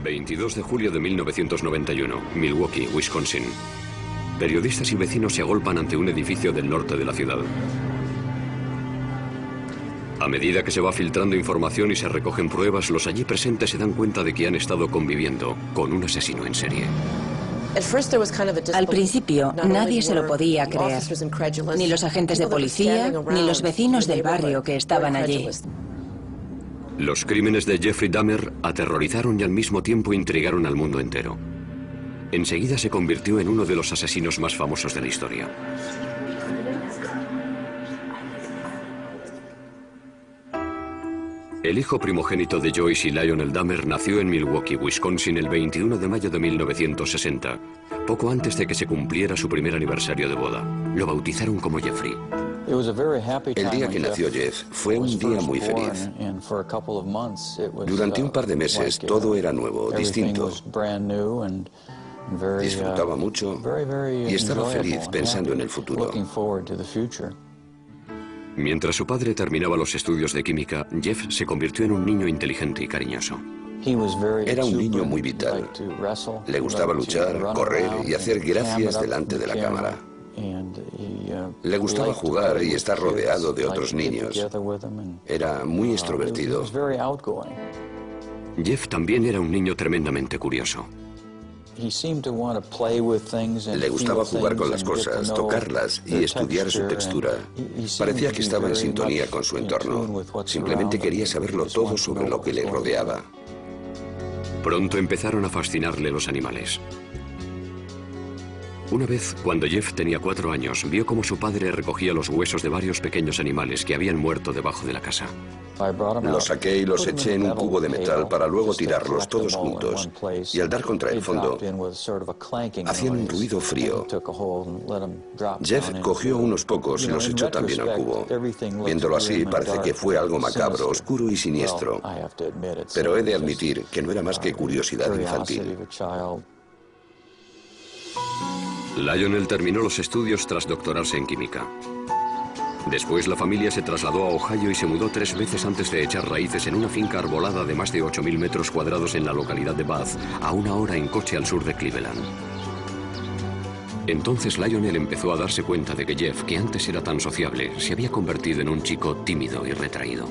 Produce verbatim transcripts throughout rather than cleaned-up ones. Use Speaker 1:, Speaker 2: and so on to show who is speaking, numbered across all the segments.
Speaker 1: veintidós de julio de mil novecientos noventa y uno, Milwaukee, Wisconsin. Periodistas y vecinos se agolpan ante un edificio del norte de la ciudad. A medida que se va filtrando información y se recogen pruebas, los allí presentes se dan cuenta de que han estado conviviendo con un asesino en serie.
Speaker 2: Al principio, nadie se lo podía creer, ni los agentes de policía, ni los vecinos del barrio que estaban allí.
Speaker 1: Los crímenes de Jeffrey Dahmer aterrorizaron y al mismo tiempo intrigaron al mundo entero. Enseguida se convirtió en uno de los asesinos más famosos de la historia. El hijo primogénito de Joyce y Lionel Dahmer nació en Milwaukee, Wisconsin, el veintiuno de mayo de mil novecientos sesenta, poco antes de que se cumpliera su primer aniversario de boda. Lo bautizaron como Jeffrey.
Speaker 3: El día que nació Jeff fue un día muy feliz. Durante un par de meses todo era nuevo, distinto. Disfrutaba mucho y estaba feliz pensando en el futuro.
Speaker 1: Mientras su padre terminaba los estudios de química, Jeff se convirtió en un niño inteligente y cariñoso.
Speaker 3: Era un niño muy vital. Le gustaba luchar, correr y hacer gracias delante de la cámara. Le gustaba jugar y estar rodeado de otros niños. Era muy extrovertido.
Speaker 1: Jeff también era un niño tremendamente curioso.
Speaker 3: Le gustaba jugar con las cosas, tocarlas y estudiar su textura. Parecía que estaba en sintonía con su entorno. Simplemente quería saberlo todo sobre lo que le rodeaba.
Speaker 1: Pronto empezaron a fascinarle los animales. Una vez, cuando Jeff tenía cuatro años, vio cómo su padre recogía los huesos de varios pequeños animales que habían muerto debajo de la casa.
Speaker 3: Los saqué y los eché en un cubo de metal para luego tirarlos todos juntos. Y al dar contra el fondo, hacían un ruido frío. Jeff cogió unos pocos y los echó también al cubo. Viéndolo así, parece que fue algo macabro, oscuro y siniestro. Pero he de admitir que no era más que curiosidad infantil.
Speaker 1: Lionel terminó los estudios tras doctorarse en química. Después la familia se trasladó a Ohio y se mudó tres veces antes de echar raíces en una finca arbolada de más de ocho mil metros cuadrados en la localidad de Bath, a una hora en coche al sur de Cleveland. Entonces Lionel empezó a darse cuenta de que Jeff, que antes era tan sociable, se había convertido en un chico tímido y retraído.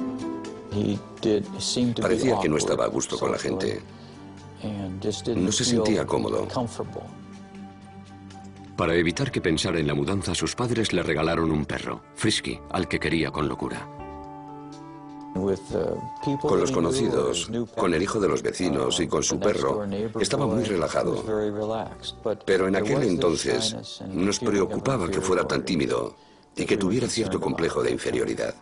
Speaker 3: Parecía que no estaba a gusto con la gente. No se sentía cómodo.
Speaker 1: Para evitar que pensara en la mudanza, sus padres le regalaron un perro, Frisky, al que quería con locura.
Speaker 3: Con los conocidos, con el hijo de los vecinos y con su perro, estaba muy relajado. Pero en aquel entonces nos preocupaba que fuera tan tímido y que tuviera cierto complejo de inferioridad.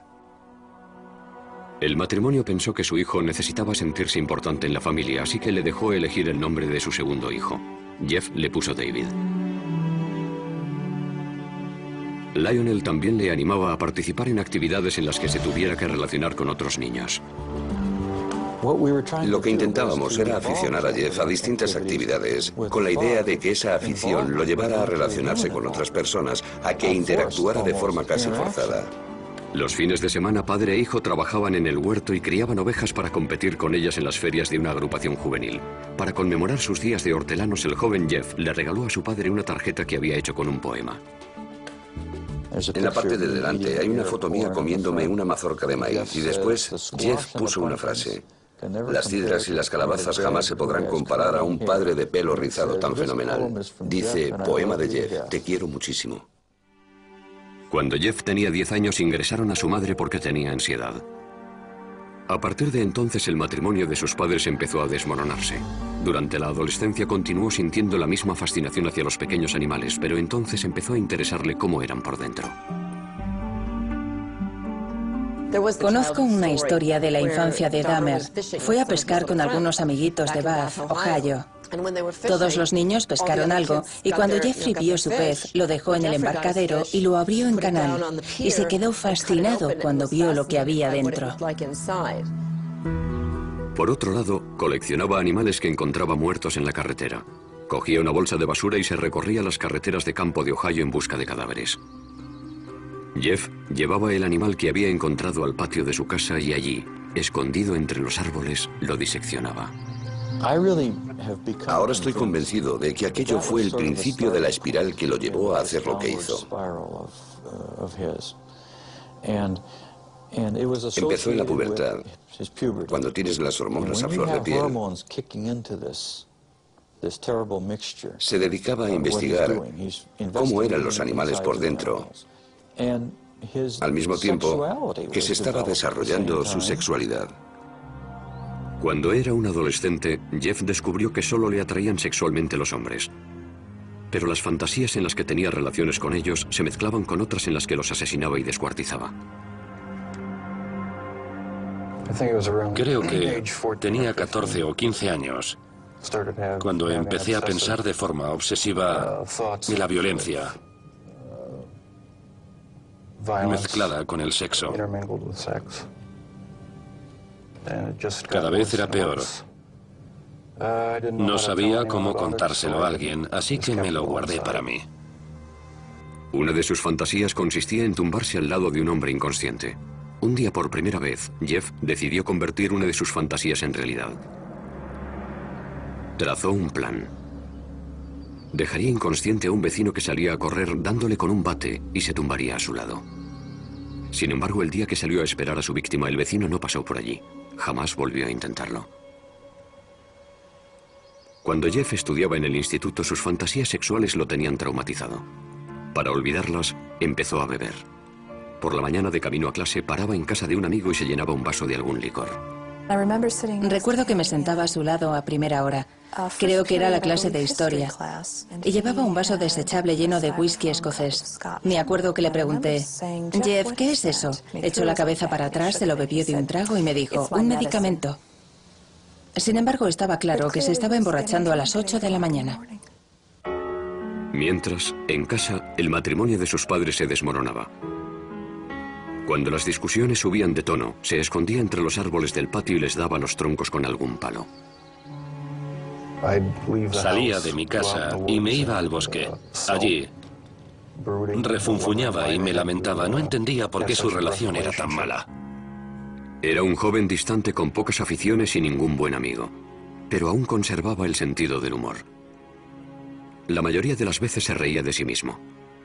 Speaker 1: El matrimonio pensó que su hijo necesitaba sentirse importante en la familia, así que le dejó elegir el nombre de su segundo hijo. Jeff le puso David. Lionel también le animaba a participar en actividades en las que se tuviera que relacionar con otros niños.
Speaker 3: Lo que intentábamos era aficionar a Jeff a distintas actividades, con la idea de que esa afición lo llevara a relacionarse con otras personas, a que interactuara de forma casi forzada.
Speaker 1: Los fines de semana, padre e hijo trabajaban en el huerto y criaban ovejas para competir con ellas en las ferias de una agrupación juvenil. Para conmemorar sus días de hortelanos, el joven Jeff le regaló a su padre una tarjeta que había hecho con un poema.
Speaker 3: En la parte de delante hay una foto mía comiéndome una mazorca de maíz y después Jeff puso una frase. Las cidras y las calabazas jamás se podrán comparar a un padre de pelo rizado tan fenomenal. Dice, poema de Jeff, te quiero muchísimo.
Speaker 1: Cuando Jeff tenía diez años ingresaron a su madre porque tenía ansiedad. A partir de entonces el matrimonio de sus padres empezó a desmoronarse. Durante la adolescencia continuó sintiendo la misma fascinación hacia los pequeños animales, pero entonces empezó a interesarle cómo eran por dentro.
Speaker 2: Conozco una historia de la infancia de Dahmer. Fue a pescar con algunos amiguitos de Bath, Ohio. Todos los niños pescaron algo y cuando Jeffrey vio su pez, lo dejó en el embarcadero y lo abrió en canal. Y se quedó fascinado cuando vio lo que había dentro.
Speaker 1: Por otro lado, coleccionaba animales que encontraba muertos en la carretera. Cogía una bolsa de basura y se recorría las carreteras de campo de Ohio en busca de cadáveres. Jeff llevaba el animal que había encontrado al patio de su casa y allí, escondido entre los árboles, lo diseccionaba.
Speaker 3: Ahora estoy convencido de que aquello fue el principio de la espiral que lo llevó a hacer lo que hizo. Empezó en la pubertad, cuando tienes las hormonas a flor de piel. Se dedicaba a investigar cómo eran los animales por dentro, al mismo tiempo que se estaba desarrollando su sexualidad.
Speaker 1: Cuando era un adolescente, Jeff descubrió que solo le atraían sexualmente los hombres. Pero las fantasías en las que tenía relaciones con ellos se mezclaban con otras en las que los asesinaba y descuartizaba.
Speaker 4: Creo que tenía catorce o quince años cuando empecé a pensar de forma obsesiva en la violencia mezclada con el sexo. Cada vez era peor. No sabía cómo contárselo a alguien, así que me lo guardé para mí.
Speaker 1: Una de sus fantasías consistía en tumbarse al lado de un hombre inconsciente. Un día, por primera vez, Jeff decidió convertir una de sus fantasías en realidad. Trazó un plan. Dejaría inconsciente a un vecino que salía a correr dándole con un bate y se tumbaría a su lado. Sin embargo, el día que salió a esperar a su víctima, el vecino no pasó por allí. Jamás volvió a intentarlo. Cuando Jeff estudiaba en el instituto, sus fantasías sexuales lo tenían traumatizado. Para olvidarlas, empezó a beber. Por la mañana, de camino a clase, paraba en casa de un amigo y se llenaba un vaso de algún licor.
Speaker 2: Recuerdo que me sentaba a su lado a primera hora. Creo que era la clase de historia. Y llevaba un vaso desechable lleno de whisky escocés. Me acuerdo que le pregunté, Jeff, ¿qué es eso? Echó la cabeza para atrás, se lo bebió de un trago y me dijo, un medicamento. Sin embargo, estaba claro que se estaba emborrachando a las ocho de la mañana.
Speaker 1: Mientras, en casa, el matrimonio de sus padres se desmoronaba. Cuando las discusiones subían de tono, se escondía entre los árboles del patio y les daba los troncos con algún palo.
Speaker 4: Salía de mi casa y me iba al bosque. Allí refunfuñaba y me lamentaba. No entendía por qué su relación era tan mala.
Speaker 1: Era un joven distante con pocas aficiones y ningún buen amigo, pero aún conservaba el sentido del humor. La mayoría de las veces se reía de sí mismo.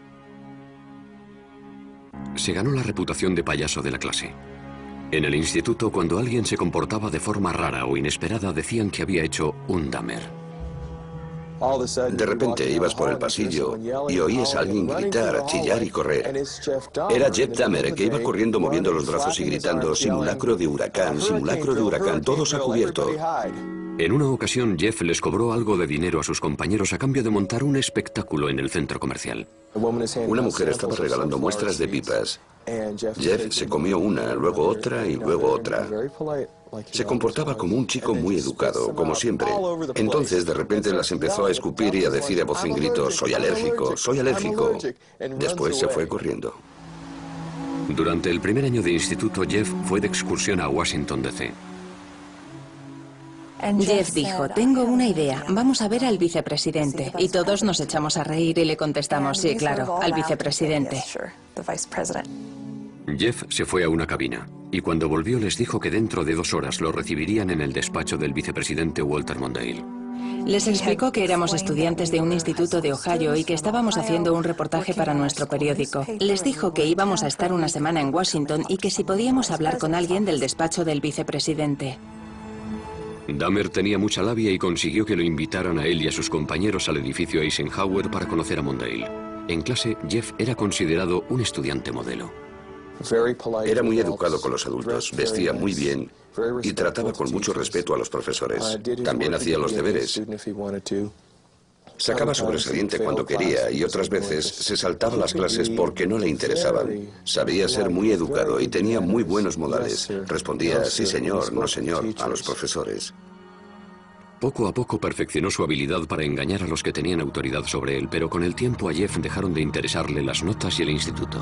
Speaker 1: Se ganó la reputación de payaso de la clase. En el instituto, cuando alguien se comportaba de forma rara o inesperada, decían que había hecho un Dahmer.
Speaker 3: De repente ibas por el pasillo y oías a alguien gritar, chillar y correr. Era Jeff Dahmer, que iba corriendo moviendo los brazos y gritando, simulacro de huracán, simulacro de huracán, todos a cubierto.
Speaker 1: En una ocasión, Jeff les cobró algo de dinero a sus compañeros a cambio de montar un espectáculo en el centro comercial.
Speaker 3: Una mujer estaba regalando muestras de pipas. Jeff se comió una, luego otra y luego otra. Se comportaba como un chico muy educado, como siempre. Entonces, de repente, las empezó a escupir y a decir a voz en grito, soy alérgico, soy alérgico. Después se fue corriendo.
Speaker 1: Durante el primer año de instituto, Jeff fue de excursión a Washington, D C
Speaker 2: Jeff dijo, tengo una idea, vamos a ver al vicepresidente. Y todos nos echamos a reír y le contestamos, sí, claro, al vicepresidente.
Speaker 1: Jeff se fue a una cabina y cuando volvió les dijo que dentro de dos horas lo recibirían en el despacho del vicepresidente Walter Mondale.
Speaker 2: Les explicó que éramos estudiantes de un instituto de Ohio y que estábamos haciendo un reportaje para nuestro periódico. Les dijo que íbamos a estar una semana en Washington y que si podíamos hablar con alguien del despacho del vicepresidente.
Speaker 1: Dahmer tenía mucha labia y consiguió que lo invitaran a él y a sus compañeros al edificio Eisenhower para conocer a Mondale. En clase, Jeff era considerado un estudiante modelo.
Speaker 3: Era muy educado con los adultos, vestía muy bien y trataba con mucho respeto a los profesores. También hacía los deberes. Sacaba sobresaliente cuando quería y otras veces se saltaba las clases porque no le interesaban. Sabía ser muy educado y tenía muy buenos modales. Respondía, sí señor, no señor, a los profesores.
Speaker 1: Poco a poco perfeccionó su habilidad para engañar a los que tenían autoridad sobre él, pero con el tiempo a Jeff dejaron de interesarle las notas y el instituto.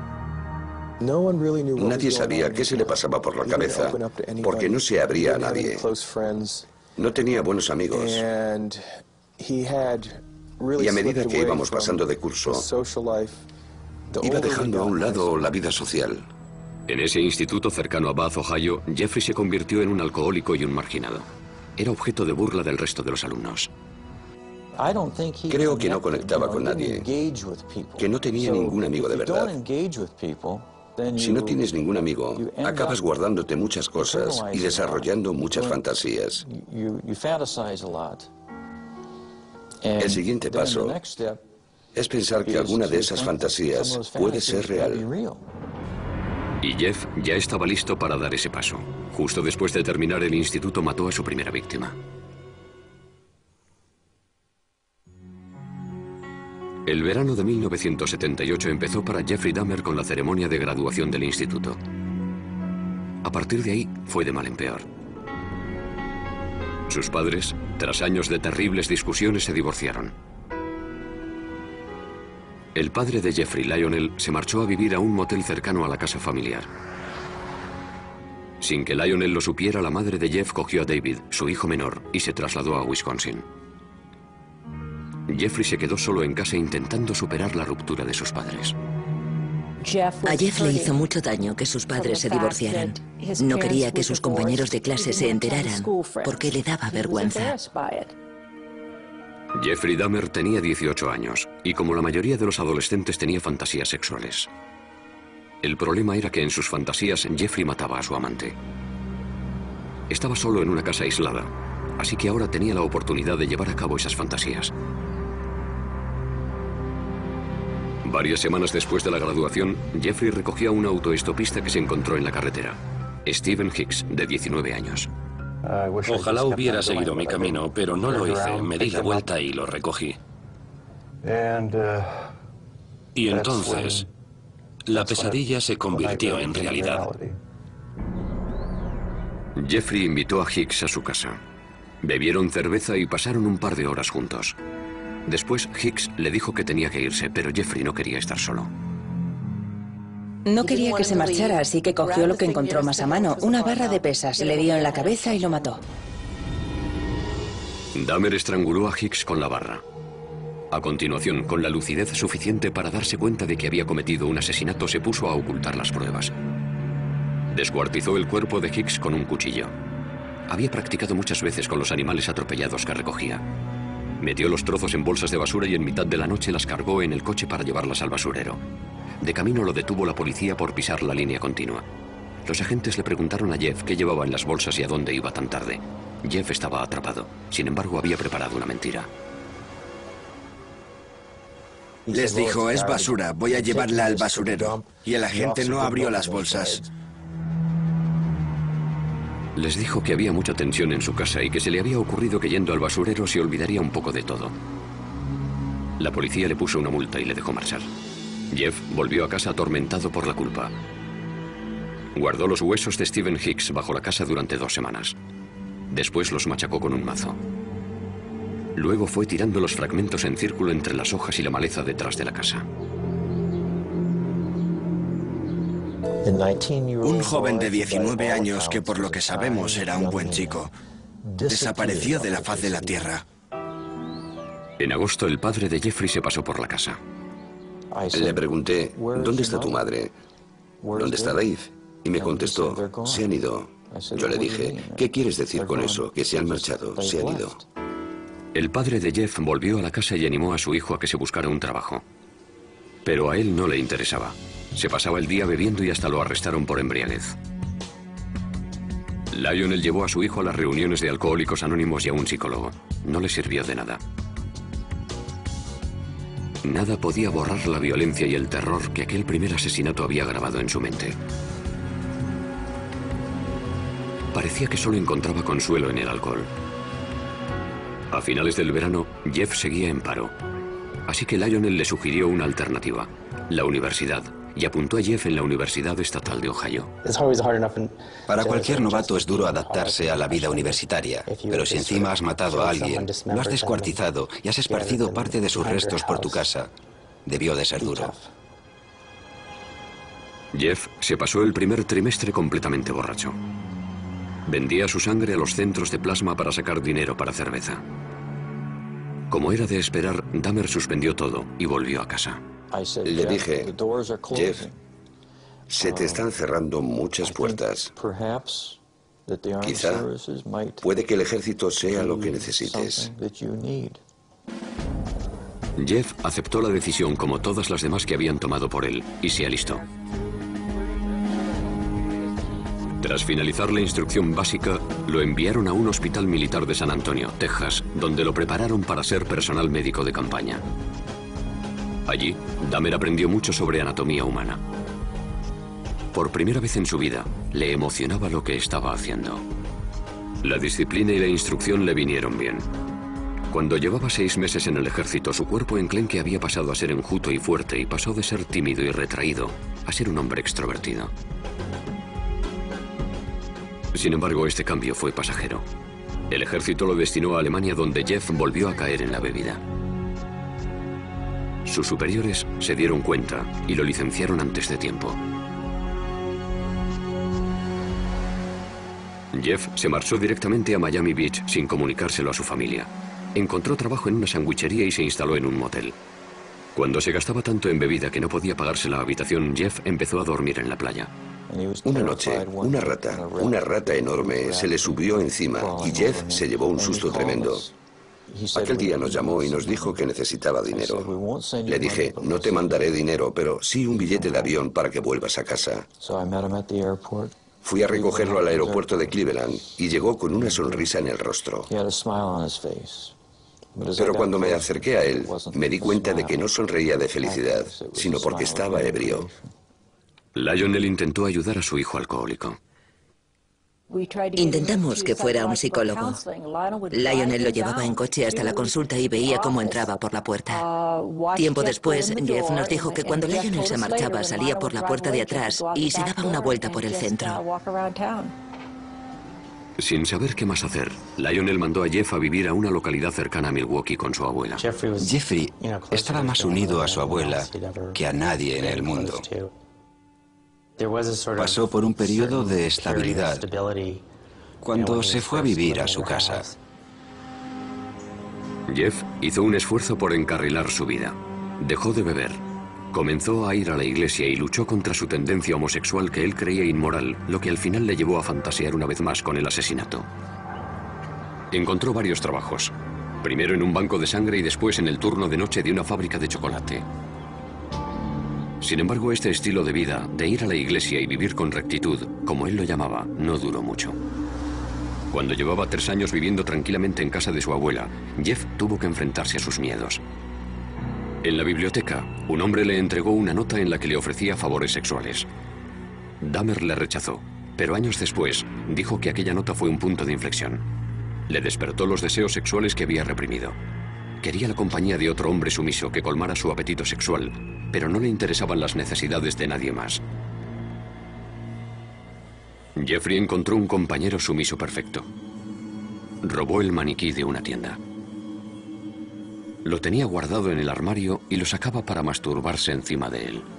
Speaker 3: Nadie sabía qué se le pasaba por la cabeza, porque no se abría a nadie. No tenía buenos amigos. Y a medida que íbamos pasando de curso, iba dejando a un lado la vida social.
Speaker 1: En ese instituto cercano a Bath, Ohio, Jeffrey se convirtió en un alcohólico y un marginado. Era objeto de burla del resto de los alumnos.
Speaker 3: Creo que no conectaba con nadie, que no tenía ningún amigo de verdad. Si no tienes ningún amigo, acabas guardándote muchas cosas y desarrollando muchas fantasías. El siguiente paso es pensar que alguna de esas fantasías puede ser real.
Speaker 1: Y Jeff ya estaba listo para dar ese paso. Justo después de terminar el instituto mató a su primera víctima. El verano de mil novecientos setenta y ocho empezó para Jeffrey Dahmer con la ceremonia de graduación del instituto. A partir de ahí fue de mal en peor. Sus padres, tras años de terribles discusiones, se divorciaron. El padre de Jeffrey, Lionel, se marchó a vivir a un motel cercano a la casa familiar. Sin que Lionel lo supiera, la madre de Jeff cogió a David, su hijo menor, y se trasladó a Wisconsin. Jeffrey se quedó solo en casa intentando superar la ruptura de sus padres.
Speaker 5: A Jeff le hizo mucho daño que sus padres se divorciaran. No quería que sus compañeros de clase se enteraran, porque le daba vergüenza.
Speaker 1: Jeffrey Dahmer tenía dieciocho años, y como la mayoría de los adolescentes tenía fantasías sexuales. El problema era que en sus fantasías Jeffrey mataba a su amante. Estaba solo en una casa aislada, así que ahora tenía la oportunidad de llevar a cabo esas fantasías. Varias semanas después de la graduación, Jeffrey recogió a un autoestopista que se encontró en la carretera. Stephen Hicks, de diecinueve años.
Speaker 4: Ojalá hubiera seguido mi camino, pero no lo hice. Me di la vuelta y lo recogí. Y entonces, la pesadilla se convirtió en realidad.
Speaker 1: Jeffrey invitó a Hicks a su casa. Bebieron cerveza y pasaron un par de horas juntos. Después, Hicks le dijo que tenía que irse, pero Jeffrey no quería estar solo.
Speaker 2: No quería que se marchara, así que cogió lo que encontró más a mano, una barra de pesas, le dio en la cabeza y lo mató.
Speaker 1: Dahmer estranguló a Hicks con la barra. A continuación, con la lucidez suficiente para darse cuenta de que había cometido un asesinato, se puso a ocultar las pruebas. Descuartizó el cuerpo de Hicks con un cuchillo. Había practicado muchas veces con los animales atropellados que recogía. Metió los trozos en bolsas de basura y en mitad de la noche las cargó en el coche para llevarlas al basurero. De camino lo detuvo la policía por pisar la línea continua. Los agentes le preguntaron a Jeff qué llevaba en las bolsas y a dónde iba tan tarde. Jeff estaba atrapado. Sin embargo, había preparado una mentira.
Speaker 6: Les dijo, es basura, voy a llevarla al basurero. Y el agente no abrió las bolsas.
Speaker 1: Les dijo que había mucha tensión en su casa y que se le había ocurrido que yendo al basurero se olvidaría un poco de todo. La policía le puso una multa y le dejó marchar. Jeff volvió a casa atormentado por la culpa. Guardó los huesos de Stephen Hicks bajo la casa durante dos semanas. Después los machacó con un mazo. Luego fue tirando los fragmentos en círculo entre las hojas y la maleza detrás de la casa.
Speaker 6: Un joven de diecinueve años que por lo que sabemos era un buen chico, desapareció de la faz de la tierra.
Speaker 1: En agosto, el padre de Jeffrey se pasó por la casa.
Speaker 3: Le pregunté, ¿dónde está tu madre? ¿Dónde está Dave? Y me contestó, se han ido. Yo le dije, ¿qué quieres decir con eso? Que se han marchado, se han ido.
Speaker 1: El padre de Jeff volvió a la casa y animó a su hijo a que se buscara un trabajo. Pero a él no le interesaba. Se pasaba el día bebiendo y hasta lo arrestaron por embriaguez. Lionel llevó a su hijo a las reuniones de Alcohólicos Anónimos y a un psicólogo. No le sirvió de nada. Nada podía borrar la violencia y el terror que aquel primer asesinato había grabado en su mente. Parecía que solo encontraba consuelo en el alcohol. A finales del verano, Jeff seguía en paro. Así que Lionel le sugirió una alternativa, la universidad, y apuntó a Jeff en la Universidad Estatal de Ohio.
Speaker 7: Para cualquier novato es duro adaptarse a la vida universitaria, pero si encima has matado a alguien, lo has descuartizado y has esparcido parte de sus restos por tu casa, debió de ser duro.
Speaker 1: Jeff se pasó el primer trimestre completamente borracho. Vendía su sangre a los centros de plasma para sacar dinero para cerveza. Como era de esperar, Dahmer suspendió todo y volvió a casa.
Speaker 3: Le dije, Jeff, se te están cerrando muchas puertas. Quizá puede que el ejército sea lo que necesites.
Speaker 1: Jeff aceptó la decisión como todas las demás que habían tomado por él y se alistó. Tras finalizar la instrucción básica, lo enviaron a un hospital militar de San Antonio, Texas, donde lo prepararon para ser personal médico de campaña. Allí, Dahmer aprendió mucho sobre anatomía humana. Por primera vez en su vida, le emocionaba lo que estaba haciendo. La disciplina y la instrucción le vinieron bien. Cuando llevaba seis meses en el ejército, su cuerpo enclenque había pasado a ser enjuto y fuerte y pasó de ser tímido y retraído a ser un hombre extrovertido. Sin embargo, este cambio fue pasajero. El ejército lo destinó a Alemania, donde Jeff volvió a caer en la bebida. Sus superiores se dieron cuenta y lo licenciaron antes de tiempo. Jeff se marchó directamente a Miami Beach sin comunicárselo a su familia. Encontró trabajo en una sandwichería y se instaló en un motel. Cuando se gastaba tanto en bebida que no podía pagarse la habitación, Jeff empezó a dormir en la playa.
Speaker 3: Una noche, una rata, una rata enorme, se le subió encima y Jeff se llevó un susto tremendo. Aquel día nos llamó y nos dijo que necesitaba dinero. Le dije, no te mandaré dinero, pero sí un billete de avión para que vuelvas a casa. Fui a recogerlo al aeropuerto de Cleveland y llegó con una sonrisa en el rostro. Pero cuando me acerqué a él, me di cuenta de que no sonreía de felicidad, sino porque estaba ebrio.
Speaker 1: Lionel intentó ayudar a su hijo alcohólico.
Speaker 5: Intentamos que fuera un psicólogo. Lionel lo llevaba en coche hasta la consulta y veía cómo entraba por la puerta. Tiempo después, Jeff nos dijo que cuando Lionel se marchaba salía por la puerta de atrás y se daba una vuelta por el centro.
Speaker 1: Sin saber qué más hacer, Lionel mandó a Jeff a vivir a una localidad cercana a Milwaukee con su abuela.
Speaker 7: Jeffrey estaba más unido a su abuela que a nadie en el mundo. Pasó por un periodo de estabilidad cuando se fue a vivir a su casa.
Speaker 1: Jeff hizo un esfuerzo por encarrilar su vida. Dejó de beber. Comenzó a ir a la iglesia y luchó contra su tendencia homosexual que él creía inmoral, lo que al final le llevó a fantasear una vez más con el asesinato. Encontró varios trabajos. Primero en un banco de sangre y después en el turno de noche de una fábrica de chocolate. Sin embargo, este estilo de vida, de ir a la iglesia y vivir con rectitud, como él lo llamaba, no duró mucho. Cuando llevaba tres años viviendo tranquilamente en casa de su abuela, Jeff tuvo que enfrentarse a sus miedos. En la biblioteca, un hombre le entregó una nota en la que le ofrecía favores sexuales. Dahmer le rechazó, pero años después dijo que aquella nota fue un punto de inflexión. Le despertó los deseos sexuales que había reprimido. Quería la compañía de otro hombre sumiso que colmara su apetito sexual, pero no le interesaban las necesidades de nadie más. Jeffrey encontró un compañero sumiso perfecto. Robó el maniquí de una tienda. Lo tenía guardado en el armario y lo sacaba para masturbarse encima de él.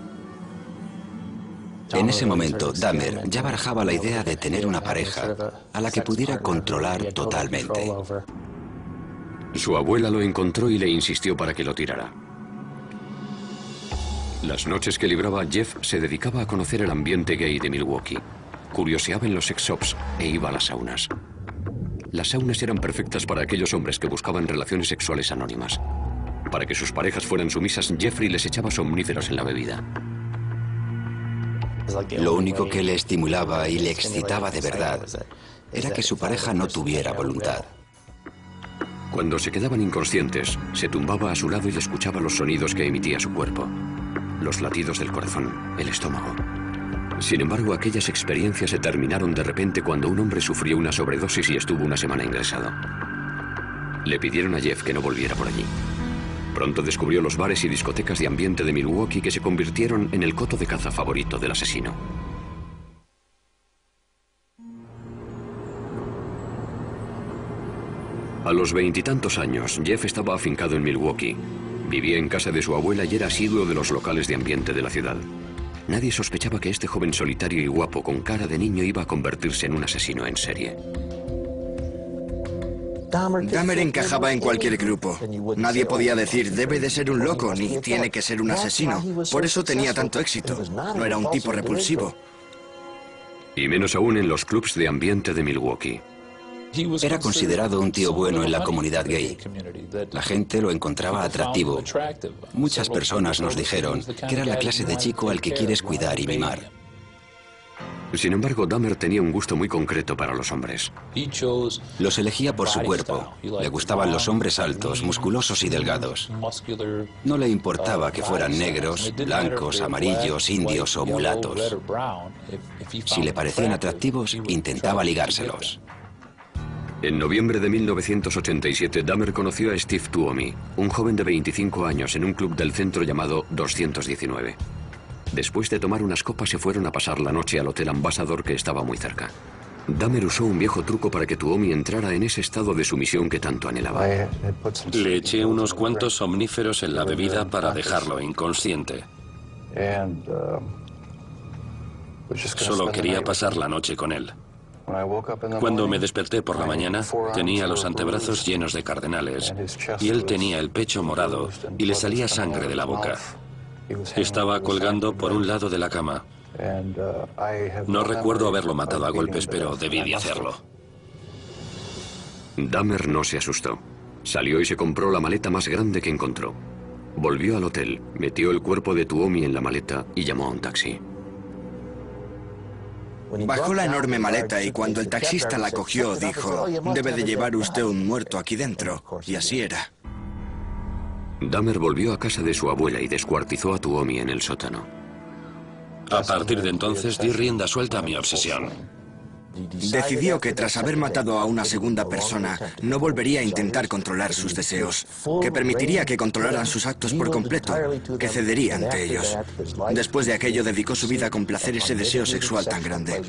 Speaker 7: En ese momento, Dahmer ya barajaba la idea de tener una pareja a la que pudiera controlar totalmente.
Speaker 1: Su abuela lo encontró y le insistió para que lo tirara. Las noches que libraba, Jeff se dedicaba a conocer el ambiente gay de Milwaukee. Curioseaba en los sex shops e iba a las saunas. Las saunas eran perfectas para aquellos hombres que buscaban relaciones sexuales anónimas. Para que sus parejas fueran sumisas, Jeffrey les echaba somníferos en la bebida.
Speaker 7: Lo único que le estimulaba y le excitaba de verdad era que su pareja no tuviera voluntad.
Speaker 1: Cuando se quedaban inconscientes, se tumbaba a su lado y escuchaba los sonidos que emitía su cuerpo. Los latidos del corazón, el estómago. Sin embargo, aquellas experiencias se terminaron de repente cuando un hombre sufrió una sobredosis y estuvo una semana ingresado. Le pidieron a Jeff que no volviera por allí. Pronto descubrió los bares y discotecas de ambiente de Milwaukee que se convirtieron en el coto de caza favorito del asesino. A los veintitantos años, Jeff estaba afincado en Milwaukee. Vivía en casa de su abuela y era asiduo de los locales de ambiente de la ciudad. Nadie sospechaba que este joven solitario y guapo con cara de niño iba a convertirse en un asesino en serie.
Speaker 6: Dahmer encajaba en cualquier grupo. Nadie podía decir, debe de ser un loco, ni tiene que ser un asesino. Por eso tenía tanto éxito. No era un tipo repulsivo.
Speaker 1: Y menos aún en los clubs de ambiente de Milwaukee.
Speaker 7: Era considerado un tío bueno en la comunidad gay. La gente lo encontraba atractivo. Muchas personas nos dijeron que era la clase de chico al que quieres cuidar y mimar.
Speaker 1: Sin embargo, Dahmer tenía un gusto muy concreto para los hombres.
Speaker 7: Los elegía por su cuerpo. Le gustaban los hombres altos, musculosos y delgados. No le importaba que fueran negros, blancos, amarillos, indios o mulatos. Si le parecían atractivos, intentaba ligárselos.
Speaker 1: En noviembre de mil novecientos ochenta y siete, Dahmer conoció a Steve Tuomi, un joven de veinticinco años en un club del centro llamado doscientos diecinueve. Después de tomar unas copas se fueron a pasar la noche al Hotel Ambassador, que estaba muy cerca. Dahmer usó un viejo truco para que Tuomi entrara en ese estado de sumisión que tanto anhelaba.
Speaker 4: Le eché unos cuantos somníferos en la bebida para dejarlo inconsciente. Solo quería pasar la noche con él. Cuando me desperté por la mañana, tenía los antebrazos llenos de cardenales y él tenía el pecho morado y le salía sangre de la boca. Estaba colgando por un lado de la cama. No recuerdo haberlo matado a golpes, pero debí de hacerlo.
Speaker 1: Dahmer no se asustó. Salió y se compró la maleta más grande que encontró. Volvió al hotel, metió el cuerpo de Tuomi en la maleta y llamó a un taxi.
Speaker 6: Bajó la enorme maleta y cuando el taxista la cogió dijo: «Debe de llevar usted un muerto aquí dentro». Y así era.
Speaker 1: Dahmer volvió a casa de su abuela y descuartizó a Tuomi en el sótano.
Speaker 4: A partir de entonces di rienda suelta a mi obsesión.
Speaker 6: Decidió que tras haber matado a una segunda persona, no volvería a intentar controlar sus deseos, que permitiría que controlaran sus actos por completo, que cedería ante ellos. Después de aquello dedicó su vida a complacer ese deseo sexual tan grande.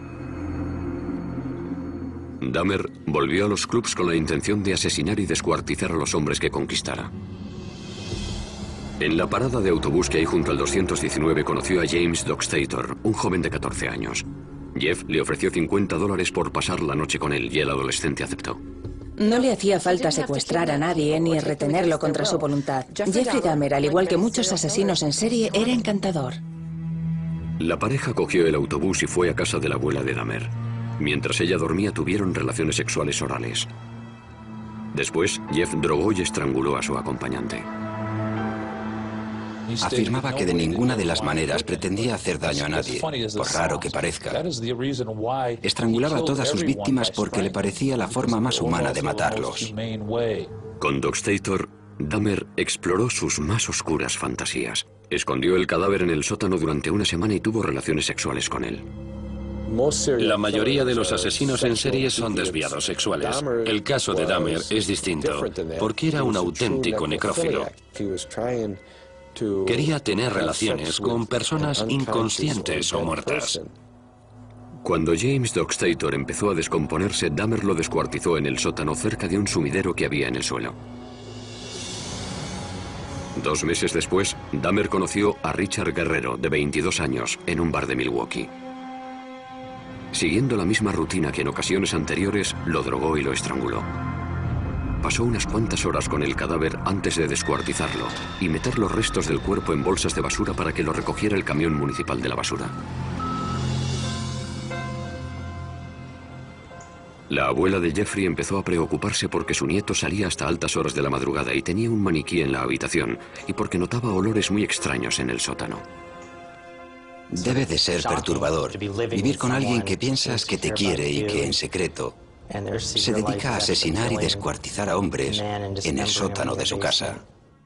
Speaker 1: Dahmer volvió a los clubs con la intención de asesinar y descuartizar a los hombres que conquistara. En la parada de autobús que hay junto al doscientos diecinueve conoció a James Dockstader, un joven de catorce años. Jeff le ofreció cincuenta dólares por pasar la noche con él y el adolescente aceptó.
Speaker 2: No le hacía falta secuestrar a nadie ni retenerlo contra su voluntad. Jeffrey Dahmer, al igual que muchos asesinos en serie, era encantador.
Speaker 1: La pareja cogió el autobús y fue a casa de la abuela de Dahmer. Mientras ella dormía, tuvieron relaciones sexuales orales. Después, Jeff drogó y estranguló a su acompañante.
Speaker 7: Afirmaba que de ninguna de las maneras pretendía hacer daño a nadie, por raro que parezca. Estrangulaba a todas sus víctimas porque le parecía la forma más humana de matarlos.
Speaker 1: Con Dockstader, Dahmer exploró sus más oscuras fantasías. Escondió el cadáver en el sótano durante una semana y tuvo relaciones sexuales con él.
Speaker 4: La mayoría de los asesinos en serie son desviados sexuales. El caso de Dahmer es distinto, porque era un auténtico necrófilo. Quería tener relaciones con personas inconscientes o muertas.
Speaker 1: Cuando James Dockstader empezó a descomponerse, Dahmer lo descuartizó en el sótano cerca de un sumidero que había en el suelo. Dos meses después, Dahmer conoció a Richard Guerrero, de veintidós años, en un bar de Milwaukee. Siguiendo la misma rutina que en ocasiones anteriores, lo drogó y lo estranguló. Pasó unas cuantas horas con el cadáver antes de descuartizarlo y meter los restos del cuerpo en bolsas de basura para que lo recogiera el camión municipal de la basura. La abuela de Jeffrey empezó a preocuparse porque su nieto salía hasta altas horas de la madrugada y tenía un maniquí en la habitación, y porque notaba olores muy extraños en el sótano.
Speaker 7: Debe de ser perturbador vivir con alguien que piensas que te quiere y que en secreto se dedica a asesinar y descuartizar a hombres en el sótano de su casa.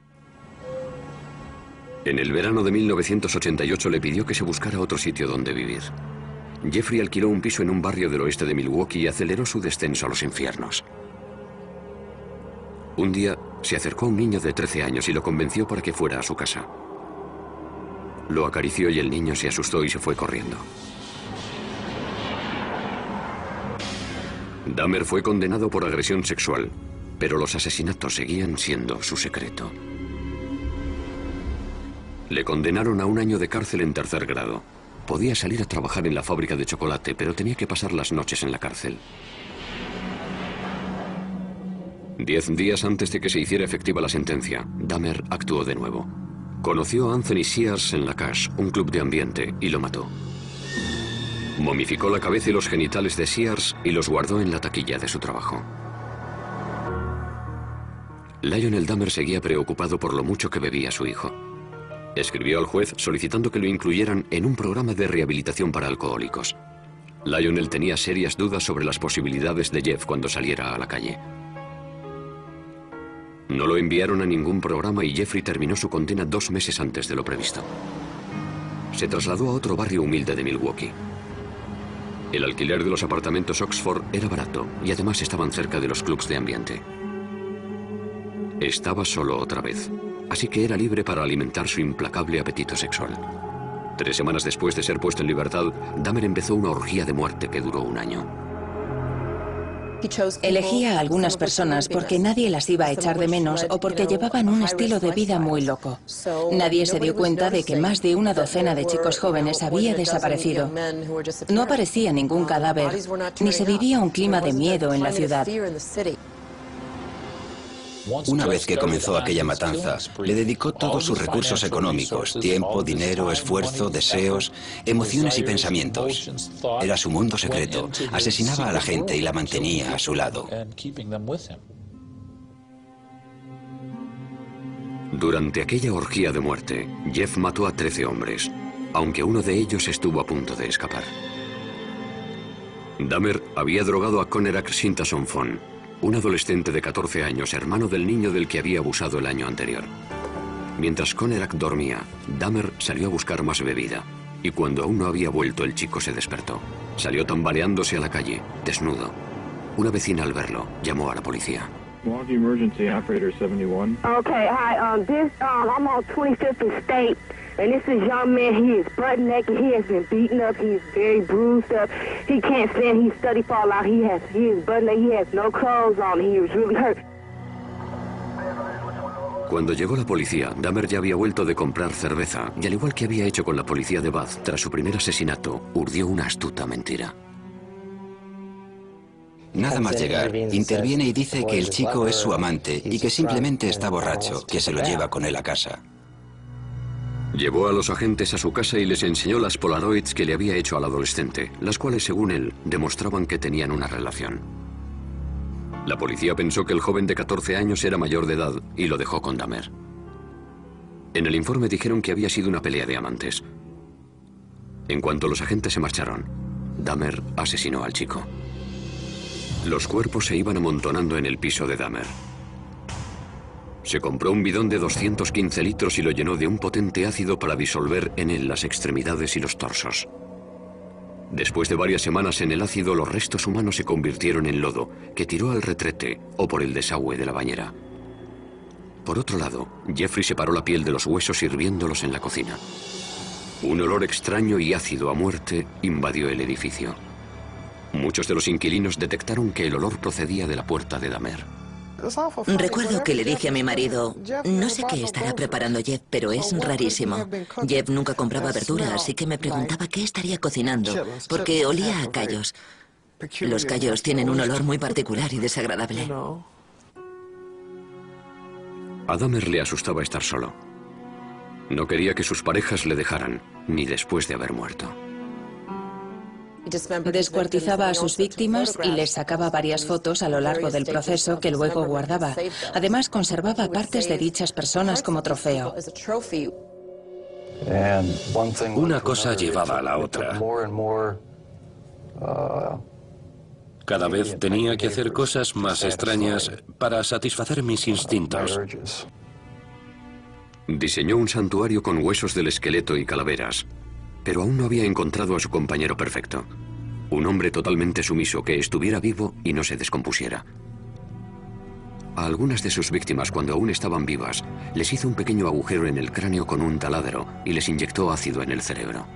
Speaker 1: En el verano de mil novecientos ochenta y ocho le pidió que se buscara otro sitio donde vivir. Jeffrey alquiló un piso en un barrio del oeste de Milwaukee y aceleró su descenso a los infiernos. Un día se acercó a un niño de trece años y lo convenció para que fuera a su casa. Lo acarició y el niño se asustó y se fue corriendo. Dahmer fue condenado por agresión sexual, pero los asesinatos seguían siendo su secreto. Le condenaron a un año de cárcel en tercer grado. Podía salir a trabajar en la fábrica de chocolate, pero tenía que pasar las noches en la cárcel. Diez días antes de que se hiciera efectiva la sentencia, Dahmer actuó de nuevo. Conoció a Anthony Sears en la Cache, un club de ambiente, y lo mató. Momificó la cabeza y los genitales de Sears y los guardó en la taquilla de su trabajo. Lionel Dahmer seguía preocupado por lo mucho que bebía su hijo. Escribió al juez solicitando que lo incluyeran en un programa de rehabilitación para alcohólicos. Lionel tenía serias dudas sobre las posibilidades de Jeff cuando saliera a la calle. No lo enviaron a ningún programa y Jeffrey terminó su condena dos meses antes de lo previsto. Se trasladó a otro barrio humilde de Milwaukee. El alquiler de los apartamentos Oxford era barato y además estaban cerca de los clubs de ambiente. Estaba solo otra vez, así que era libre para alimentar su implacable apetito sexual. Tres semanas después de ser puesto en libertad, Dahmer empezó una orgía de muerte que duró un año.
Speaker 2: Elegía a algunas personas porque nadie las iba a echar de menos o porque llevaban un estilo de vida muy loco. Nadie se dio cuenta de que más de una docena de chicos jóvenes había desaparecido. No aparecía ningún cadáver, ni se vivía un clima de miedo en la ciudad.
Speaker 7: Una vez que comenzó aquella matanza, le dedicó todos sus recursos económicos, tiempo, dinero, esfuerzo, deseos, emociones y pensamientos. Era su mundo secreto. Asesinaba a la gente y la mantenía a su lado.
Speaker 1: Durante aquella orgía de muerte, Jeff mató a trece hombres, aunque uno de ellos estuvo a punto de escapar. Dahmer había drogado a Conerak Sintason-Fon, un adolescente de catorce años, hermano del niño del que había abusado el año anterior. Mientras Conerak dormía, Dahmer salió a buscar más bebida, y cuando aún no había vuelto, el chico se despertó. Salió tambaleándose a la calle, desnudo. Una vecina, al verlo, llamó a la policía.
Speaker 8: Milwaukee Emergency Operator seventy-one.
Speaker 9: Okay, hi, um, this, um, I'm on twenty-fifth and State, and this is young man. He is butt naked. He has been beaten up. He's very bruised up. He can't stand. He's study fall out. He has, he is butt naked. He has no clothes on. He was really hurt.
Speaker 1: Cuando llegó la policía, Dahmer ya había vuelto de comprar cerveza, y al igual que había hecho con la policía de Bath tras su primer asesinato, urdió una astuta mentira.
Speaker 7: Nada más llegar, interviene y dice que el chico es su amante y que simplemente está borracho, que se lo lleva con él a casa.
Speaker 1: Llevó a los agentes a su casa y les enseñó las Polaroids que le había hecho al adolescente, las cuales, según él, demostraban que tenían una relación. La policía pensó que el joven de catorce años era mayor de edad y lo dejó con Dahmer. En el informe dijeron que había sido una pelea de amantes. En cuanto los agentes se marcharon, Dahmer asesinó al chico. Los cuerpos se iban amontonando en el piso de Dahmer. Se compró un bidón de doscientos quince litros y lo llenó de un potente ácido para disolver en él las extremidades y los torsos. Después de varias semanas en el ácido, los restos humanos se convirtieron en lodo, que tiró al retrete o por el desagüe de la bañera. Por otro lado, Jeffrey separó la piel de los huesos hirviéndolos en la cocina. Un olor extraño y ácido a muerte invadió el edificio. Muchos de los inquilinos detectaron que el olor procedía de la puerta de Dahmer.
Speaker 5: Recuerdo que le dije a mi marido, no sé qué estará preparando Jeff, pero es rarísimo. Jeff nunca compraba verdura, así que me preguntaba qué estaría cocinando, porque olía a callos. Los callos tienen un olor muy particular y desagradable.
Speaker 1: A Dahmer le asustaba estar solo. No quería que sus parejas le dejaran, ni después de haber muerto.
Speaker 2: Descuartizaba a sus víctimas y les sacaba varias fotos a lo largo del proceso que luego guardaba. Además, conservaba partes de dichas personas como trofeo.
Speaker 4: Una cosa llevaba a la otra. Cada vez tenía que hacer cosas más extrañas para satisfacer mis instintos.
Speaker 1: Diseñó un santuario con huesos del esqueleto y calaveras, pero aún no había encontrado a su compañero perfecto. Un hombre totalmente sumiso que estuviera vivo y no se descompusiera. A algunas de sus víctimas, cuando aún estaban vivas, les hizo un pequeño agujero en el cráneo con un taladro y les inyectó ácido en el cerebro.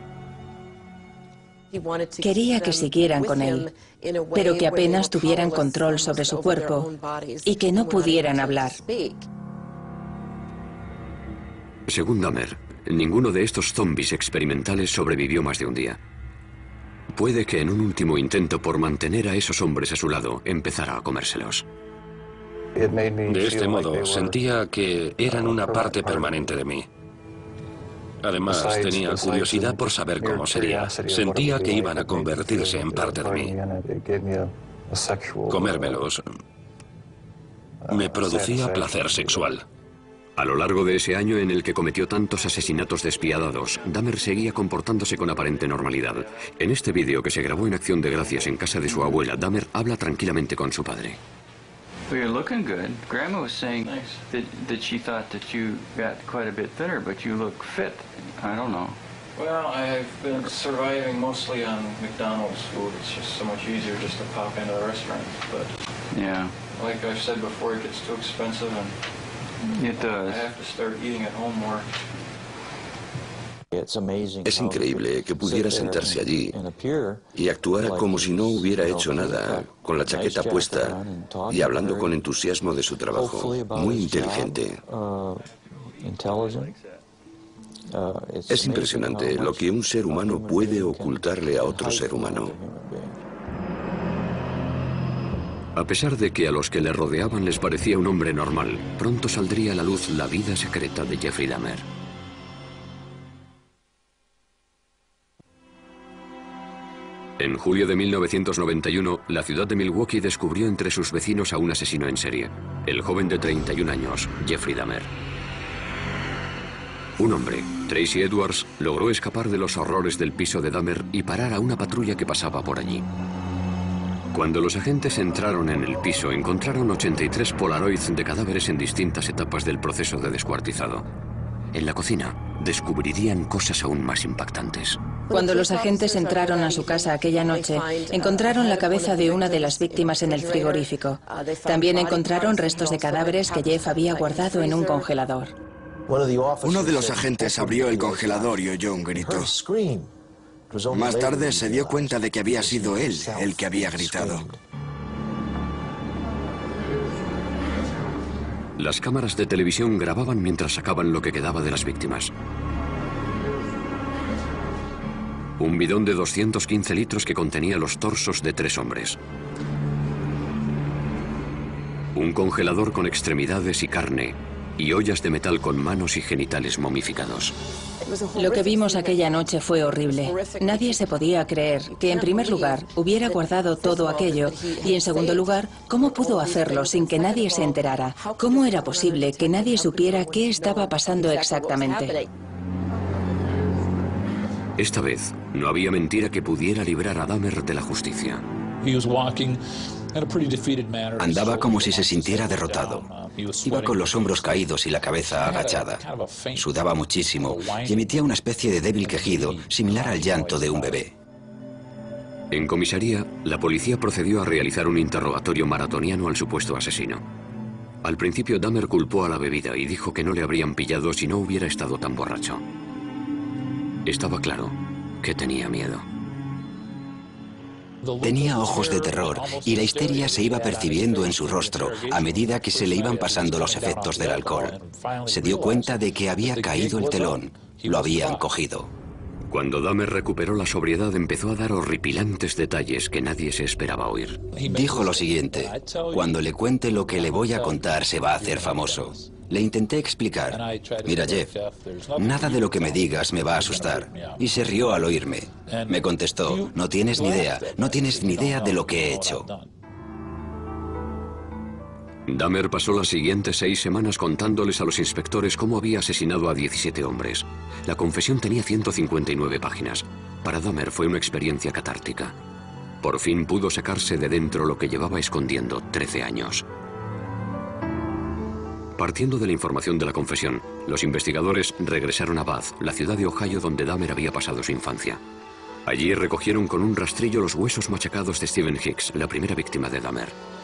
Speaker 2: Quería que siguieran con él, pero que apenas tuvieran control sobre su cuerpo y que no pudieran hablar.
Speaker 1: Según Dahmer, ninguno de estos zombies experimentales sobrevivió más de un día. Puede que en un último intento por mantener a esos hombres a su lado, empezara a comérselos.
Speaker 4: De este modo, sentía que eran una parte permanente de mí. Además, tenía curiosidad por saber cómo sería. Sentía que iban a convertirse en parte de mí. Comérmelos me producía placer sexual.
Speaker 1: A lo largo de ese año en el que cometió tantos asesinatos despiadados, Dahmer seguía comportándose con aparente normalidad. En este vídeo que se grabó en Acción de Gracias en casa de su abuela, Dahmer habla tranquilamente con su padre.
Speaker 10: Well, you're looking good. Grandma was saying that, that she thought that you got quite a bit thinner, but you look fit. I don't know.
Speaker 11: Well, I've been surviving mostly on McDonald's food. It's just so much easier just to pop into the restaurant. But
Speaker 10: yeah,
Speaker 11: like I've said before, it gets too expensive, and
Speaker 10: it does.
Speaker 11: I have to start eating at home more.
Speaker 3: Es increíble que pudiera sentarse allí y actuara como si no hubiera hecho nada, con la chaqueta puesta y hablando con entusiasmo de su trabajo. Muy inteligente. Es impresionante lo que un ser humano puede ocultarle a otro ser humano.
Speaker 1: A pesar de que a los que le rodeaban les parecía un hombre normal, pronto saldría a la luz la vida secreta de Jeffrey Dahmer. En julio de mil novecientos noventa y uno, la ciudad de Milwaukee descubrió entre sus vecinos a un asesino en serie, el joven de treinta y un años, Jeffrey Dahmer. Un hombre, Tracy Edwards, logró escapar de los horrores del piso de Dahmer y parar a una patrulla que pasaba por allí. Cuando los agentes entraron en el piso, encontraron ochenta y tres polaroids de cadáveres en distintas etapas del proceso de descuartizado. En la cocina, descubrirían cosas aún más impactantes.
Speaker 2: Cuando los agentes entraron a su casa aquella noche, encontraron la cabeza de una de las víctimas en el frigorífico. También encontraron restos de cadáveres que Jeff había guardado en un congelador.
Speaker 6: Uno de los agentes abrió el congelador y oyó un grito. Más tarde se dio cuenta de que había sido él el que había gritado.
Speaker 1: Las cámaras de televisión grababan mientras sacaban lo que quedaba de las víctimas. Un bidón de doscientos quince litros que contenía los torsos de tres hombres. Un congelador con extremidades y carne, y ollas de metal con manos y genitales momificados.
Speaker 2: Lo que vimos aquella noche fue horrible. Nadie se podía creer que, en primer lugar, hubiera guardado todo aquello y, en segundo lugar, cómo pudo hacerlo sin que nadie se enterara. ¿Cómo era posible que nadie supiera qué estaba pasando exactamente?
Speaker 1: Esta vez, no había mentira que pudiera librar a Dahmer de la justicia.
Speaker 7: Andaba como si se sintiera derrotado. Iba con los hombros caídos y la cabeza agachada. Sudaba muchísimo y emitía una especie de débil quejido, similar al llanto de un bebé.
Speaker 1: En comisaría, la policía procedió a realizar un interrogatorio maratoniano al supuesto asesino. Al principio, Dahmer culpó a la bebida y dijo que no le habrían pillado si no hubiera estado tan borracho. Estaba claro que tenía miedo.
Speaker 7: Tenía ojos de terror y la histeria se iba percibiendo en su rostro a medida que se le iban pasando los efectos del alcohol. Se dio cuenta de que había caído el telón. Lo habían cogido.
Speaker 1: Cuando Dahmer recuperó la sobriedad, empezó a dar horripilantes detalles que nadie se esperaba oír.
Speaker 7: Dijo lo siguiente: cuando le cuente lo que le voy a contar se va a hacer famoso. Le intenté explicar: mira, Jeff, nada de lo que me digas me va a asustar. Y se rió al oírme. Me contestó: no tienes ni idea, no tienes ni idea de lo que he hecho.
Speaker 1: Dahmer pasó las siguientes seis semanas contándoles a los inspectores cómo había asesinado a diecisiete hombres. La confesión tenía ciento cincuenta y nueve páginas. Para Dahmer fue una experiencia catártica. Por fin pudo sacarse de dentro lo que llevaba escondiendo trece años. Partiendo de la información de la confesión, los investigadores regresaron a Bath, la ciudad de Ohio donde Dahmer había pasado su infancia. Allí recogieron con un rastrillo los huesos machacados de Stephen Hicks, la primera víctima de Dahmer.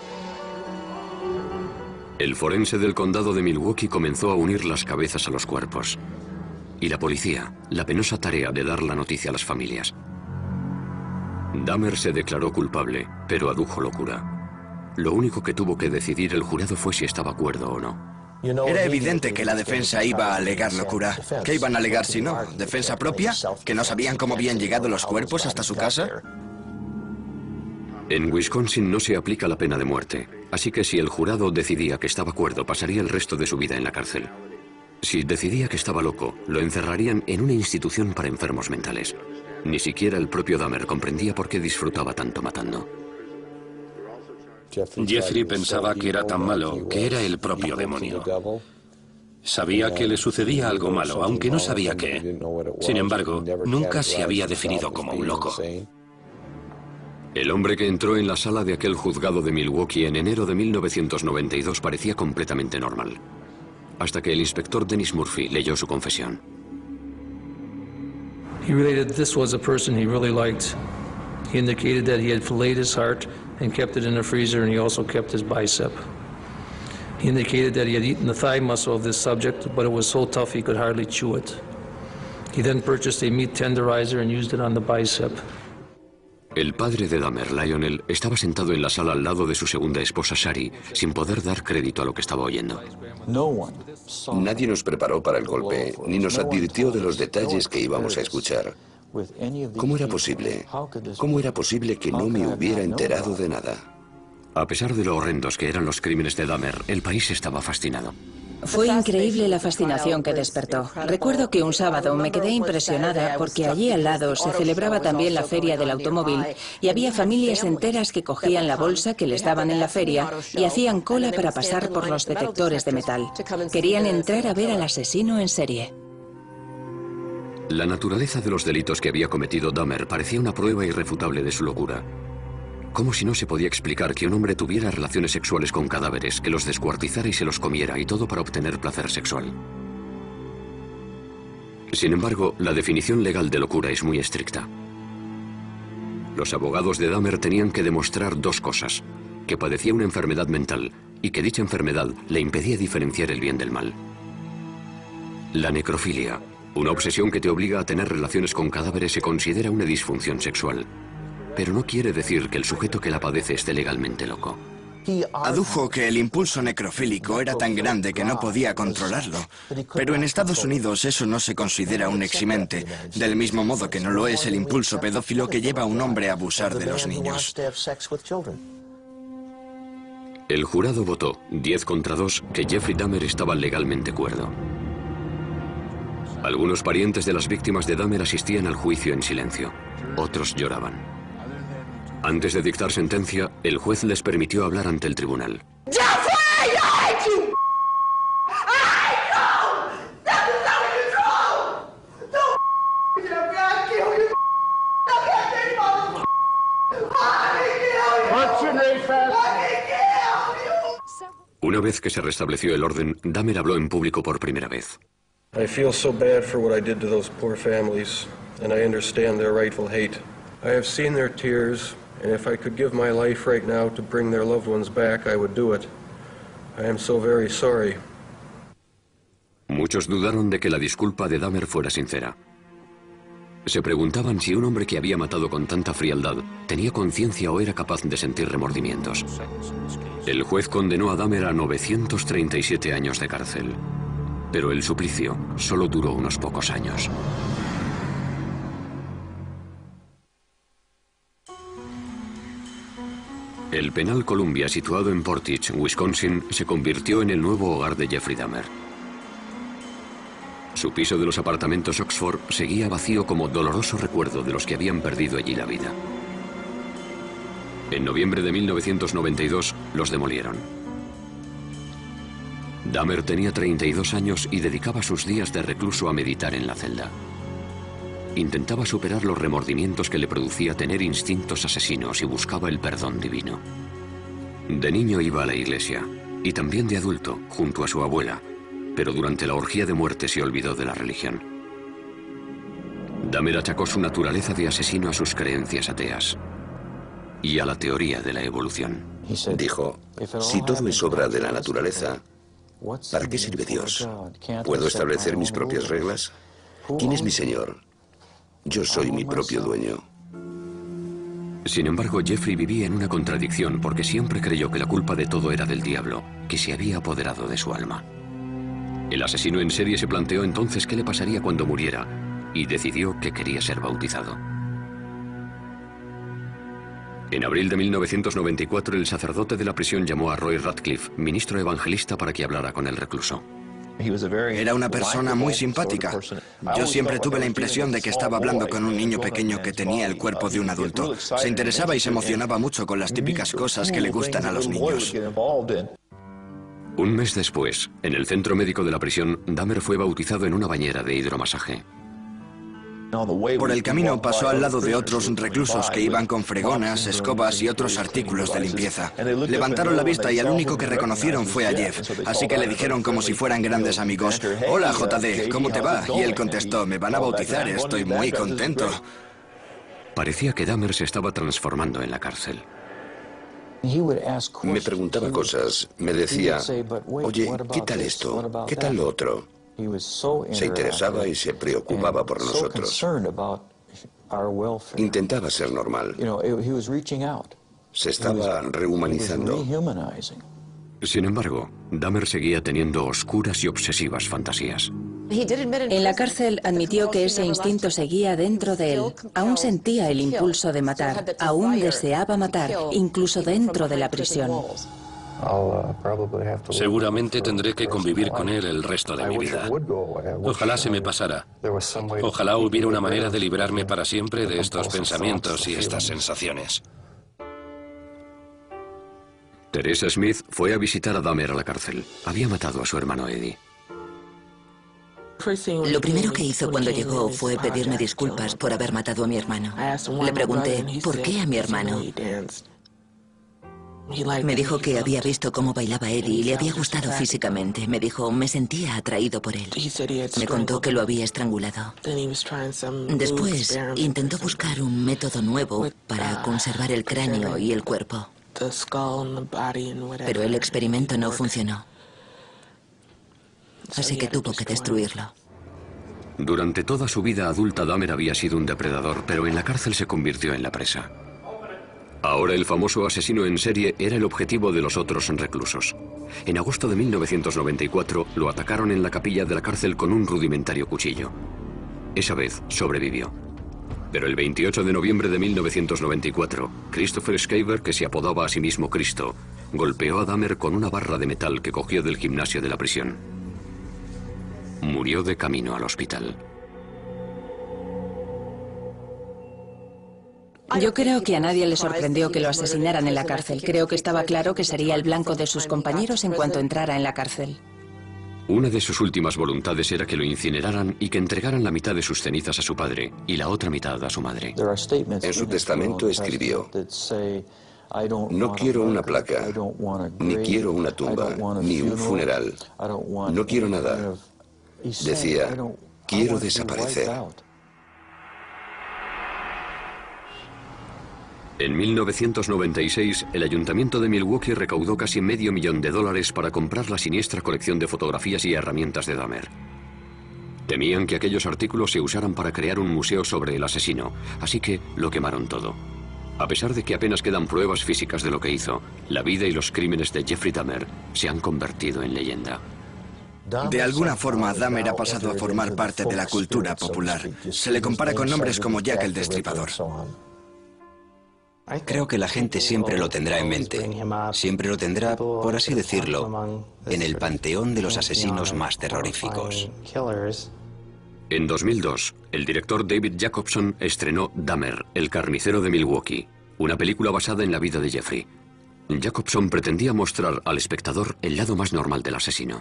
Speaker 1: El forense del condado de Milwaukee comenzó a unir las cabezas a los cuerpos. Y la policía, la penosa tarea de dar la noticia a las familias. Dahmer se declaró culpable, pero adujo locura. Lo único que tuvo que decidir el jurado fue si estaba cuerdo o no.
Speaker 6: Era evidente que la defensa iba a alegar locura. ¿Qué iban a alegar si no? ¿Defensa propia? ¿Que no sabían cómo habían llegado los cuerpos hasta su casa?
Speaker 1: En Wisconsin no se aplica la pena de muerte, así que si el jurado decidía que estaba cuerdo, pasaría el resto de su vida en la cárcel. Si decidía que estaba loco, lo encerrarían en una institución para enfermos mentales. Ni siquiera el propio Dahmer comprendía por qué disfrutaba tanto matando.
Speaker 4: Jeffrey pensaba que era tan malo que era el propio demonio. Sabía que le sucedía algo malo, aunque no sabía qué. Sin embargo, nunca se había definido como un loco.
Speaker 1: El hombre que entró en la sala de aquel juzgado de Milwaukee en enero de mil novecientos noventa y dos parecía completamente normal, hasta que el inspector Dennis Murphy leyó su confesión.
Speaker 12: He related this was a person he really liked. He indicated that he had filleted his heart and kept it in the freezer, and he also kept his bicep. He indicated that he had eaten the thigh muscle of this subject, but it was so tough he could hardly chew it. He then purchased a meat tenderizer and used it on the bicep.
Speaker 1: El padre de Dahmer, Lionel, estaba sentado en la sala al lado de su segunda esposa, Shari, sin poder dar crédito a lo que estaba oyendo.
Speaker 3: Nadie nos preparó para el golpe, ni nos advirtió de los detalles que íbamos a escuchar. ¿Cómo era posible? ¿Cómo era posible que no me hubiera enterado de nada?
Speaker 1: A pesar de lo horrendos que eran los crímenes de Dahmer, el país estaba fascinado.
Speaker 2: Fue increíble la fascinación que despertó. Recuerdo que un sábado me quedé impresionada porque allí al lado se celebraba también la feria del automóvil y había familias enteras que cogían la bolsa que les daban en la feria y hacían cola para pasar por los detectores de metal. Querían entrar a ver al asesino en serie.
Speaker 1: La naturaleza de los delitos que había cometido Dahmer parecía una prueba irrefutable de su locura. Como si no se podía explicar que un hombre tuviera relaciones sexuales con cadáveres, que los descuartizara y se los comiera, y todo para obtener placer sexual. Sin embargo, la definición legal de locura es muy estricta. Los abogados de Dahmer tenían que demostrar dos cosas: que padecía una enfermedad mental y que dicha enfermedad le impedía diferenciar el bien del mal. La necrofilia, una obsesión que te obliga a tener relaciones con cadáveres, se considera una disfunción sexual. Pero no quiere decir que el sujeto que la padece esté legalmente loco.
Speaker 6: Adujo que el impulso necrofílico era tan grande que no podía controlarlo. Pero en Estados Unidos eso no se considera un eximente, del mismo modo que no lo es el impulso pedófilo que lleva a un hombre a abusar de los niños.
Speaker 1: El jurado votó, diez contra dos, que Jeffrey Dahmer estaba legalmente cuerdo. Algunos parientes de las víctimas de Dahmer asistían al juicio en silencio. Otros lloraban. Antes de dictar sentencia, el juez les permitió hablar ante el tribunal. Una vez que se restableció el orden, Dahmer habló en público por primera vez.
Speaker 13: I feel so bad for what I did to those poor families, and I understand their rightful hate. I have seen their tears, and if I could give my life right now to bring their loved ones back, I would do it. I am so very sorry.
Speaker 1: Muchos dudaron de que la disculpa de Dahmer fuera sincera. Se preguntaban si un hombre que había matado con tanta frialdad tenía conciencia o era capaz de sentir remordimientos. El juez condenó a Dahmer a novecientos treinta y siete años de cárcel, pero el suplicio solo duró unos pocos años. El penal Columbia, situado en Portage, Wisconsin, se convirtió en el nuevo hogar de Jeffrey Dahmer. Su piso de los apartamentos Oxford seguía vacío como doloroso recuerdo de los que habían perdido allí la vida. En noviembre de mil novecientos noventa y dos, los demolieron. Dahmer tenía treinta y dos años y dedicaba sus días de recluso a meditar en la celda. Intentaba superar los remordimientos que le producía tener instintos asesinos y buscaba el perdón divino. De niño iba a la iglesia, y también de adulto, junto a su abuela, pero durante la orgía de muerte se olvidó de la religión. Dahmer achacó su naturaleza de asesino a sus creencias ateas y a la teoría de la evolución.
Speaker 3: Dijo, si todo es obra de la naturaleza, ¿para qué sirve Dios? ¿Puedo establecer mis propias reglas? ¿Quién es mi Señor? Yo soy mi propio dueño.
Speaker 1: Sin embargo, Jeffrey vivía en una contradicción porque siempre creyó que la culpa de todo era del diablo, que se había apoderado de su alma. El asesino en serie se planteó entonces qué le pasaría cuando muriera y decidió que quería ser bautizado. En abril de mil novecientos noventa y cuatro, el sacerdote de la prisión llamó a Roy Radcliffe, ministro evangelista, para que hablara con el recluso.
Speaker 6: Era una persona muy simpática. Yo siempre tuve la impresión de que estaba hablando con un niño pequeño que tenía el cuerpo de un adulto. Se interesaba y se emocionaba mucho con las típicas cosas que le gustan a los niños.
Speaker 1: Un mes después, en el centro médico de la prisión, Dahmer fue bautizado en una bañera de hidromasaje.
Speaker 6: Por el camino pasó al lado de otros reclusos que iban con fregonas, escobas y otros artículos de limpieza. Levantaron la vista y al único que reconocieron fue a Jeff, así que le dijeron como si fueran grandes amigos: «Hola, J D, ¿cómo te va?». Y él contestó: «Me van a bautizar, estoy muy contento».
Speaker 1: Parecía que Dahmer se estaba transformando en la cárcel.
Speaker 3: Me preguntaba cosas, me decía: «Oye, ¿qué tal esto? ¿Qué tal lo otro?». Se interesaba y se preocupaba por nosotros. Intentaba ser normal. Se estaba rehumanizando.
Speaker 1: Sin embargo, Dahmer seguía teniendo oscuras y obsesivas fantasías.
Speaker 2: En la cárcel admitió que ese instinto seguía dentro de él. Aún sentía el impulso de matar, aún deseaba matar, incluso dentro de la prisión.
Speaker 4: Seguramente tendré que convivir con él el resto de mi vida. Ojalá se me pasara. Ojalá hubiera una manera de librarme para siempre de estos pensamientos y estas sensaciones.
Speaker 1: Teresa Smith fue a visitar a Dahmer a la cárcel. Había matado a su hermano Eddie.
Speaker 5: Lo primero que hizo cuando llegó fue pedirme disculpas por haber matado a mi hermano. Le pregunté: ¿por qué a mi hermano? Me dijo que había visto cómo bailaba Eddie y le había gustado físicamente. Me dijo: me sentía atraído por él. Me contó que lo había estrangulado. Después intentó buscar un método nuevo para conservar el cráneo y el cuerpo. Pero el experimento no funcionó. Así que tuvo que destruirlo.
Speaker 1: Durante toda su vida adulta, Dahmer había sido un depredador, pero en la cárcel se convirtió en la presa. Ahora el famoso asesino en serie era el objetivo de los otros reclusos. En agosto de mil novecientos noventa y cuatro lo atacaron en la capilla de la cárcel con un rudimentario cuchillo. Esa vez sobrevivió. Pero el veintiocho de noviembre de mil novecientos noventa y cuatro, Christopher Schaefer, que se apodaba a sí mismo Cristo, golpeó a Dahmer con una barra de metal que cogió del gimnasio de la prisión. Murió de camino al hospital.
Speaker 2: Yo creo que a nadie le sorprendió que lo asesinaran en la cárcel. Creo que estaba claro que sería el blanco de sus compañeros en cuanto entrara en la cárcel.
Speaker 1: Una de sus últimas voluntades era que lo incineraran y que entregaran la mitad de sus cenizas a su padre y la otra mitad a su madre.
Speaker 3: En su testamento escribió: «No quiero una placa, ni quiero una tumba, ni un funeral. No quiero nada». Decía: «Quiero desaparecer».
Speaker 1: En mil novecientos noventa y seis, el ayuntamiento de Milwaukee recaudó casi medio millón de dólares para comprar la siniestra colección de fotografías y herramientas de Dahmer. Temían que aquellos artículos se usaran para crear un museo sobre el asesino, así que lo quemaron todo. A pesar de que apenas quedan pruebas físicas de lo que hizo, la vida y los crímenes de Jeffrey Dahmer se han convertido en leyenda.
Speaker 6: De alguna forma, Dahmer ha pasado a formar parte de la cultura popular. Se le compara con nombres como Jack el Destripador.
Speaker 7: Creo que la gente siempre lo tendrá en mente. Siempre lo tendrá, por así decirlo, en el panteón de los asesinos más terroríficos.
Speaker 1: En dos mil dos, el director David Jacobson estrenó Dahmer, el carnicero de Milwaukee, una película basada en la vida de Jeffrey. Jacobson pretendía mostrar al espectador el lado más normal del asesino.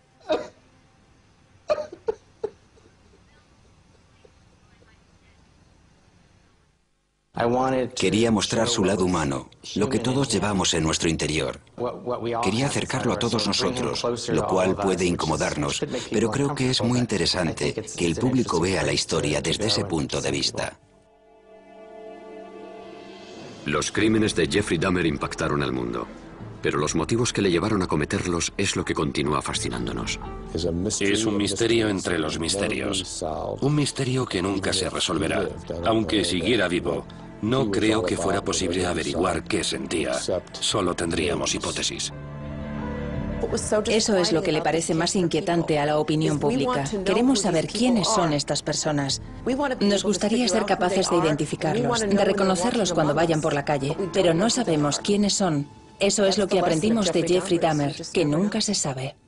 Speaker 7: Quería mostrar su lado humano, lo que todos llevamos en nuestro interior. Quería acercarlo a todos nosotros, lo cual puede incomodarnos, pero creo que es muy interesante que el público vea la historia desde ese punto de vista.
Speaker 1: Los crímenes de Jeffrey Dahmer impactaron al mundo, pero los motivos que le llevaron a cometerlos es lo que continúa fascinándonos.
Speaker 4: Es un misterio entre los misterios. Un misterio que nunca se resolverá. Aunque siguiera vivo, no creo que fuera posible averiguar qué sentía. Solo tendríamos hipótesis.
Speaker 2: Eso es lo que le parece más inquietante a la opinión pública. Queremos saber quiénes son estas personas. Nos gustaría ser capaces de identificarlos, de reconocerlos cuando vayan por la calle, pero no sabemos quiénes son. Eso es lo que aprendimos de Jeffrey Dahmer, que nunca se sabe.